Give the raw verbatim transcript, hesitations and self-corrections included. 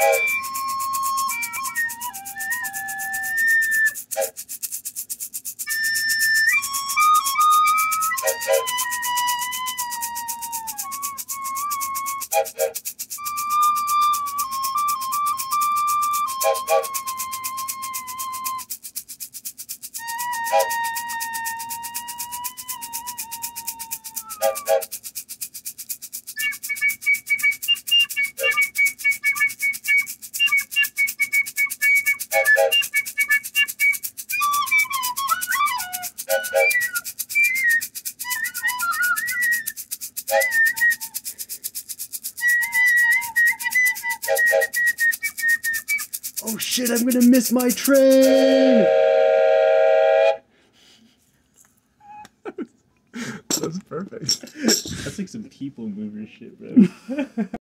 Oh shit, I'm gonna miss my train! That's perfect. That's like some people mover shit, bro.